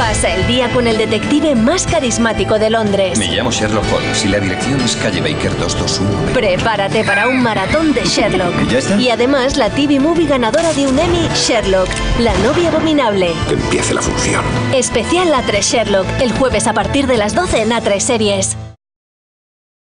Pasa el día con el detective más carismático de Londres. Me llamo Sherlock Holmes y la dirección es calle Baker 221. Prepárate para un maratón de Sherlock. ¿Ya está? Y además la TV Movie ganadora de un Emmy, Sherlock, la novia abominable. Que empiece la función. Especial A3 Sherlock, el jueves a partir de las 12 en A3 Series.